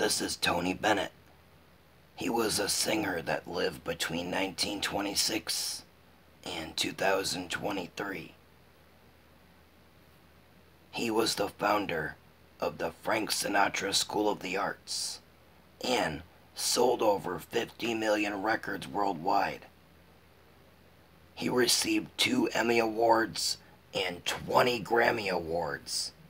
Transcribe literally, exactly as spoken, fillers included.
This is Tony Bennett. He was a singer that lived between nineteen twenty-six and two thousand twenty-three. He was the founder of the Frank Sinatra School of the Arts and sold over fifty million records worldwide. He received two Emmy Awards and twenty Grammy Awards.